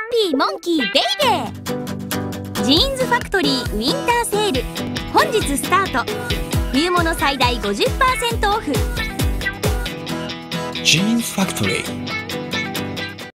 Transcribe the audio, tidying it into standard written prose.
ピーモンキーベイベー。ジーンズファクトリーウィンターセール本日スタート。冬物最大 50% オフ。 ジーンズファクトリー